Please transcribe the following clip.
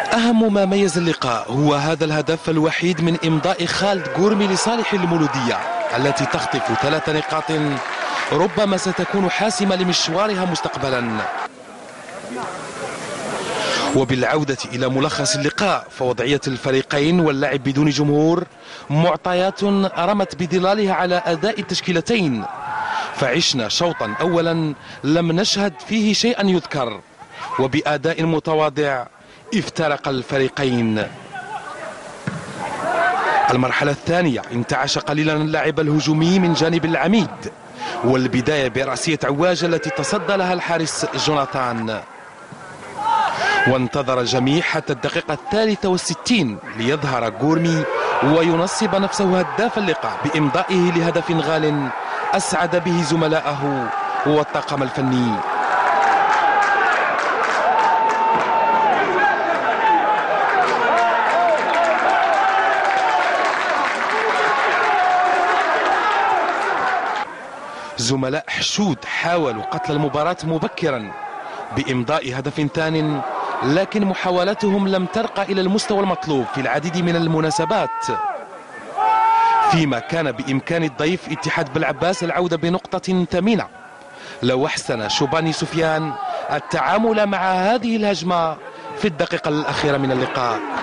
أهم ما ميز اللقاء هو هذا الهدف الوحيد من إمضاء خالد قورمي لصالح المولودية التي تخطف 3 نقاط ربما ستكون حاسمة لمشوارها مستقبلا. وبالعودة إلى ملخص اللقاء، فوضعية الفريقين واللعب بدون جمهور معطيات رمت بظلالها على أداء التشكيلتين، فعشنا شوطا أولا لم نشهد فيه شيئا يذكر، وبأداء متواضع افترق الفريقين. المرحلة الثانية انتعش قليلا اللعب الهجومي من جانب العميد، والبداية برأسية عواج التي تصدى لها الحارس جوناثان، وانتظر الجميع حتى الدقيقة 63 ليظهر قورمي وينصب نفسه هداف اللقاء بإمضائه لهدف غال أسعد به زملائه والطاقم الفني. زملاء حشود حاولوا قتل المباراة مبكرا بإمضاء هدف ثان، لكن محاولاتهم لم ترقى إلى المستوى المطلوب في العديد من المناسبات، فيما كان بإمكان الضيف اتحاد بلعباس العودة بنقطة ثمينة لو أحسن شوباني سفيان التعامل مع هذه الهجمة في الدقيقة الأخيرة من اللقاء.